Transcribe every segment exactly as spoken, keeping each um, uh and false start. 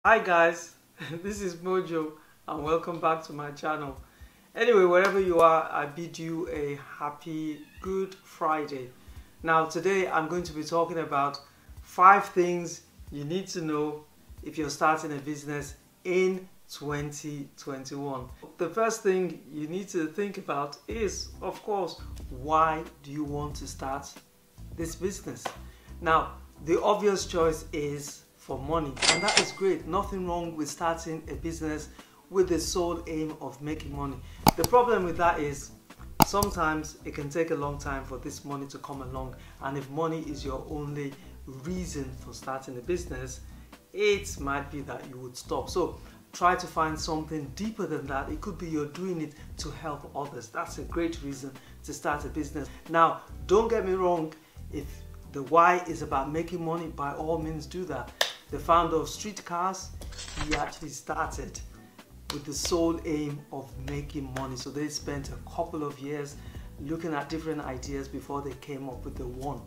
Hi guys, this is Mojo and welcome back to my channel. Anyway, wherever you are, I bid you a happy Good Friday. Now today I'm going to be talking about five things you need to know if you're starting a business in twenty twenty-one. The first thing you need to think about is, of course, why do you want to start this business? Now, the obvious choice is for money, and that is great. Nothing wrong with starting a business with the sole aim of making money. The problem with that is sometimes it can take a long time for this money to come along, and if money is your only reason for starting a business, it might be that you would stop. So try to find something deeper than that. It could be you're doing it to help others. That's a great reason to start a business. Now, don't get me wrong, if the why is about making money, by all means do that. The founder of Streetcars, he actually started with the sole aim of making money. So they spent a couple of years looking at different ideas before they came up with the one.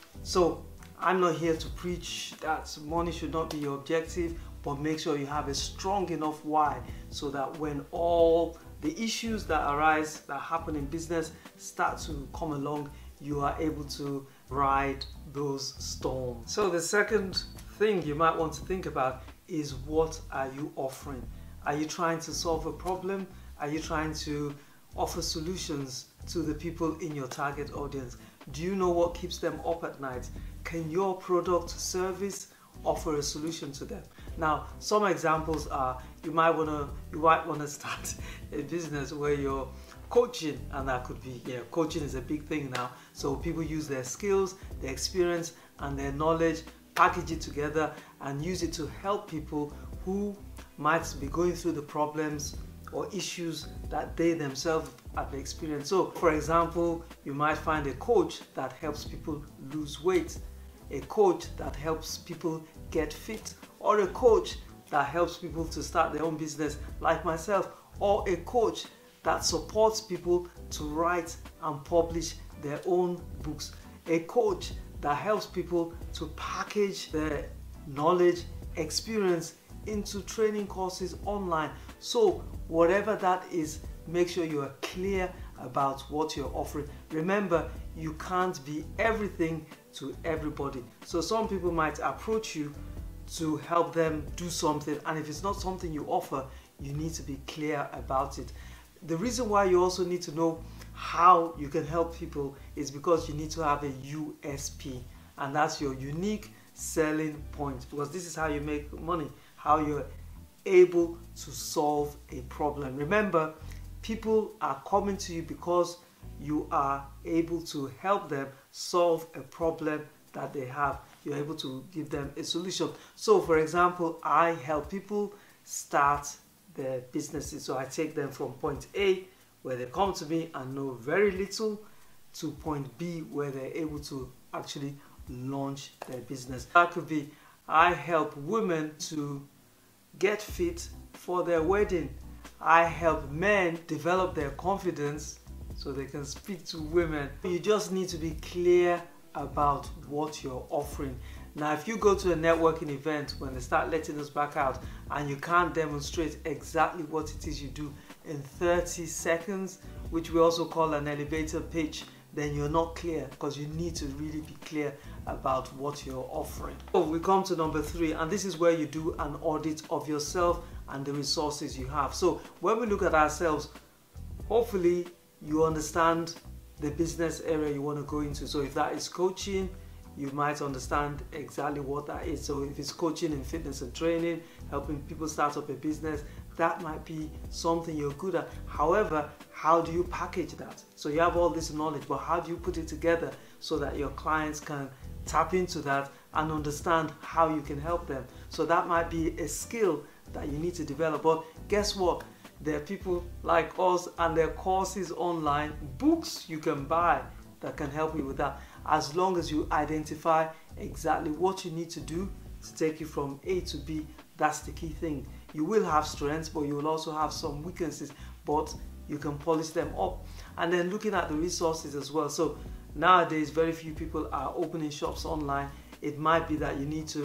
So I'm not here to preach that money should not be your objective, but make sure you have a strong enough why so that when all the issues that arise, that happen in business, start to come along, you are able to ride those storms. So the second thing you might want to think about is, what are you offering? Are you trying to solve a problem? Are you trying to offer solutions to the people in your target audience? Do you know what keeps them up at night? Can your product, service offer a solution to them? Now, some examples are, you might want to you might want to start a business where you're coaching, and that could be, yeah, coaching is a big thing now. So people use their skills, their experience, and their knowledge, package it together and use it to help people who might be going through the problems or issues that they themselves have experienced. So for example, you might find a coach that helps people lose weight, a coach that helps people get fit, or a coach that helps people to start their own business like myself, or a coach that supports people to write and publish their own books, a coach that helps people to package their knowledge, experience into training courses online. So whatever that is, make sure you are clear about what you're offering. Remember, you can't be everything to everybody. So some people might approach you to help them do something, and if it's not something you offer, you need to be clear about it. The reason why you also need to know how you can help people is because you need to have a U S P, and that's your unique selling point, because this is how you make money, how you're able to solve a problem. Remember, people are coming to you because you are able to help them solve a problem that they have. You're able to give them a solution. So for example, I help people start their businesses. So I take them from point A, where they come to me and know very little, to point B, where they're able to actually launch their business. That could be, I help women to get fit for their wedding. I help men develop their confidence so they can speak to women. You just need to be clear about what you're offering. Now, if you go to a networking event when they start letting us back out and you can't demonstrate exactly what it is you do in thirty seconds, which we also call an elevator pitch, then you're not clear, because you need to really be clear about what you're offering. So we come to number three, and this is where you do an audit of yourself and the resources you have. So when we look at ourselves, hopefully you understand the business area you want to go into. So if that is coaching, you might understand exactly what that is. So if it's coaching in fitness and training, helping people start up a business, that might be something you're good at. However, how do you package that? So you have all this knowledge, but how do you put it together so that your clients can tap into that and understand how you can help them? So that might be a skill that you need to develop. But guess what? There are people like us, and there are courses online, books you can buy that can help you with that, as long as you identify exactly what you need to do to take you from A to B. That's the key thing. You will have strengths, but you will also have some weaknesses, but you can polish them up. And then looking at the resources as well. So nowadays, very few people are opening shops online. It might be that you need to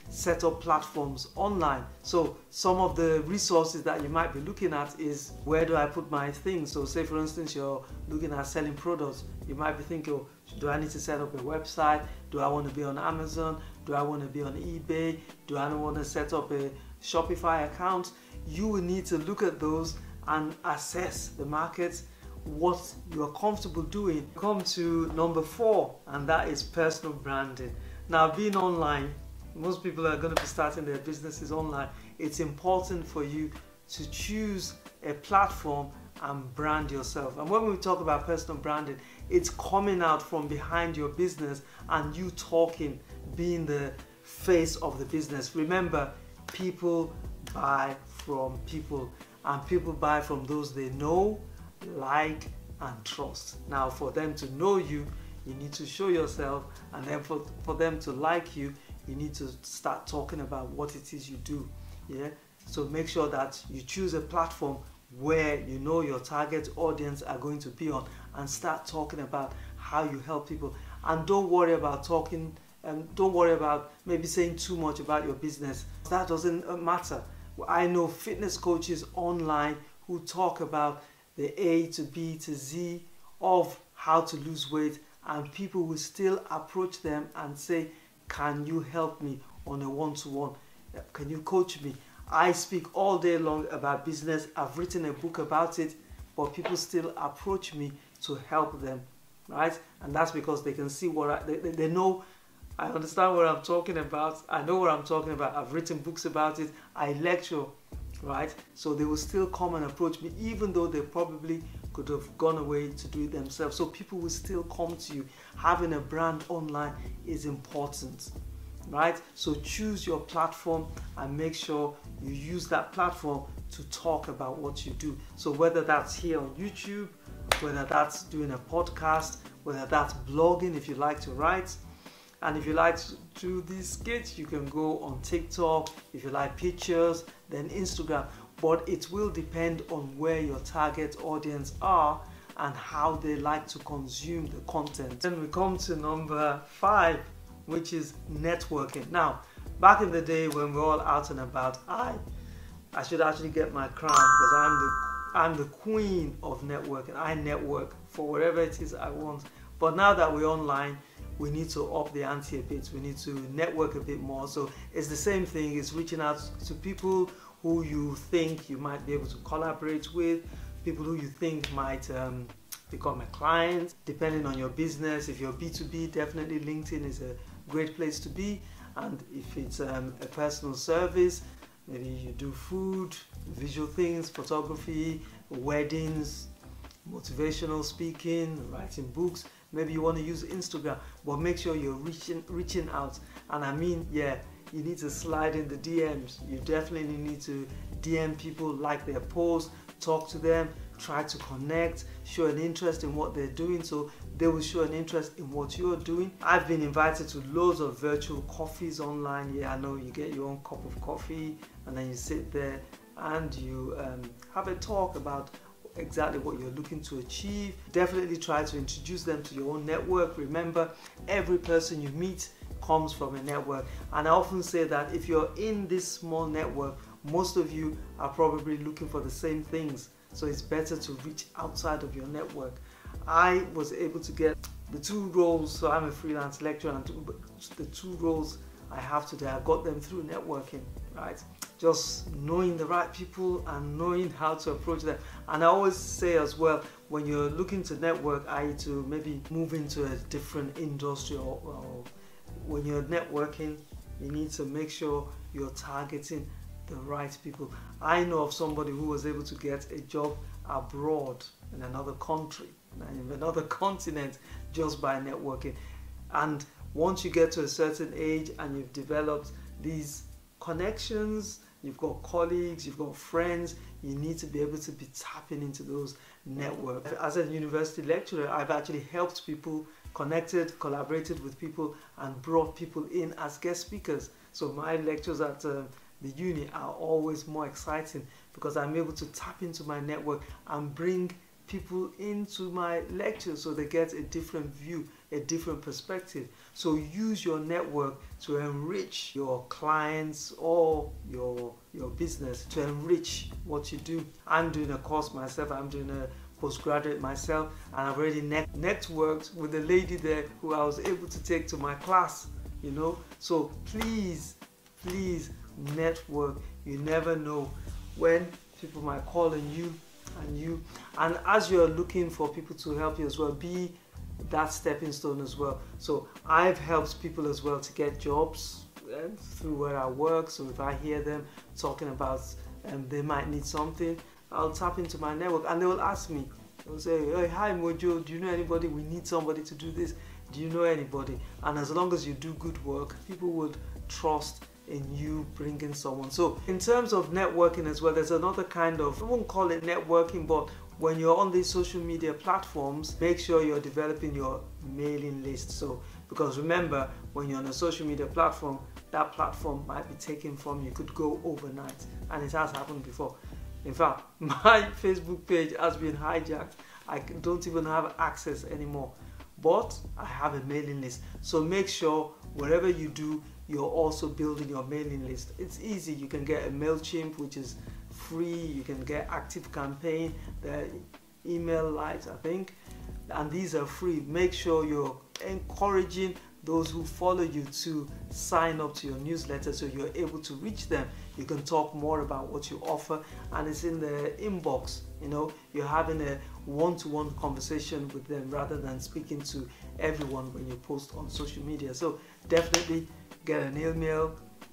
set up platforms online. So some of the resources that you might be looking at is, where do I put my things? So say for instance you're looking at selling products, you might be thinking, oh, do I need to set up a website? Do I want to be on Amazon? Do I want to be on eBay? Do I want to set up a Shopify account? You will need to look at those and assess the markets, what you're comfortable doing. Come to number four, and that is personal branding. Now, being online, most people are going to be starting their businesses online. It's important for you to choose a platform and brand yourself. And when we talk about personal branding, it's coming out from behind your business and you talking, being the face of the business. Remember, people buy from people, and people buy from those they know, like, and trust. Now, for them to know you, you need to show yourself, and then for, for them to like you, you need to start talking about what it is you do. Yeah, so make sure that you choose a platform where you know your target audience are going to be on, and start talking about how you help people. And don't worry about talking, and don't worry about maybe saying too much about your business. That doesn't matter. I know fitness coaches online who talk about the A to B to Z of how to lose weight, and people will still approach them and say, can you help me on a one-to-one? Can you coach me? I speak all day long about business. I've written a book about it, but people still approach me to help them, right? And that's because they can see what I, they, they know. I understand what I'm talking about. I know what I'm talking about. I've written books about it. I lecture, right? So they will still come and approach me, even though they probably could have gone away to do it themselves. So people will still come to you. Having a brand online is important, right? So choose your platform and make sure you use that platform to talk about what you do. So whether that's here on YouTube, whether that's doing a podcast, whether that's blogging if you like to write, and if you like to do these skits, you can go on TikTok. If you like pictures, then Instagram. But it will depend on where your target audience are and how they like to consume the content. Then we come to number five, which is networking. Now, back in the day when we're all out and about, I I should actually get my crown, because I'm the I'm the queen of networking. I network for whatever it is I want. But now that we're online, we need to up the ante a bit. We need to network a bit more. So it's the same thing. It's reaching out to people who you think you might be able to collaborate with, people who you think might um, become a client, depending on your business. If you're B two B, definitely LinkedIn is a great place to be. And if it's um, a personal service, maybe you do food, visual things, photography, weddings, motivational speaking, writing books, maybe you want to use Instagram, but make sure you're reaching reaching out. And I mean, yeah, you need to slide in the D Ms. You definitely need to D M people, like their posts, talk to them, try to connect, show an interest in what they're doing, so they will show an interest in what you're doing. I've been invited to loads of virtual coffees online. Yeah, I know, you get your own cup of coffee and then you sit there and you um, have a talk about exactly what you're looking to achieve. Definitely try to introduce them to your own network. Remember, every person you meet comes from a network, and I often say that if you're in this small network, most of you are probably looking for the same things, so it's better to reach outside of your network. I was able to get the two roles, so I'm a freelance lecturer, and the two roles I have today, I got them through networking, right? Just knowing the right people and knowing how to approach them. And I always say as well, when you're looking to network, I need to maybe move into a different industry, or, or when you're networking, you need to make sure you're targeting the right people. I know of somebody who was able to get a job abroad in another country, in another continent, just by networking. And once you get to a certain age and you've developed these connections, you've got colleagues, you've got friends, you need to be able to be tapping into those networks. As a university lecturer, I've actually helped people, connected, collaborated with people, and brought people in as guest speakers. So my lectures at uh, the uni are always more exciting because I'm able to tap into my network and bring people into my lectures so they get a different view, a different perspective. So use your network to enrich your clients or your your business, to enrich what you do. I'm doing a course myself, I'm doing a postgraduate myself, and I've already net networked with the lady there who I was able to take to my class, you know. So please, please network. You never know when people might call on you and you and as you're looking for people to help you as well, be that stepping stone as well. So I've helped people as well to get jobs uh, through where I work. So if I hear them talking about um, they might need something, I'll tap into my network and they will ask me. They'll say, hey, hi Mojo, do you know anybody? We need somebody to do this. Do you know anybody? And as long as you do good work, people would trust in you bringing someone. So in terms of networking as well, there's another kind of, I won't call it networking, but when you're on these social media platforms, make sure you're developing your mailing list. So because remember, when you're on a social media platform, that platform might be taken from you, could go overnight, and it has happened before. In fact, my Facebook page has been hijacked. I don't even have access anymore, but I have a mailing list. So make sure wherever you do, you're also building your mailing list. It's easy. You can get a MailChimp, which is free. You can get ActiveCampaign, the Emailite, I think, and these are free. Make sure you're encouraging those who follow you to sign up to your newsletter so you're able to reach them. You can talk more about what you offer, and it's in the inbox. You know, you're having a one-to-one conversation with them rather than speaking to everyone when you post on social media. So definitely get an email,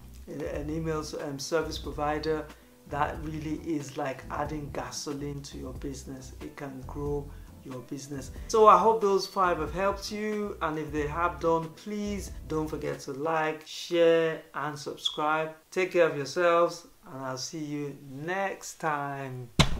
an email um, service provider. That really is like adding gasoline to your business. It can grow your business. So I hope those five have helped you, and if they have done, please don't forget to like, share and subscribe. Take care of yourselves, and I'll see you next time.